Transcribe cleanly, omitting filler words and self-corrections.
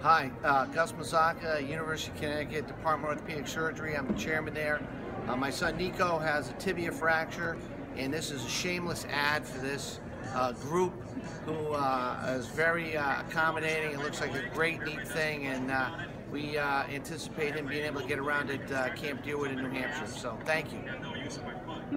Hi, Gus Mazzocca, University of Connecticut, Department of Orthopedic Surgery. I'm the chairman there. My son Nico has a tibia fracture, and this is a shameless ad for this group who is very accommodating. It looks like a great, neat thing, and we anticipate him being able to get around at Camp Deerwood in New Hampshire. So thank you.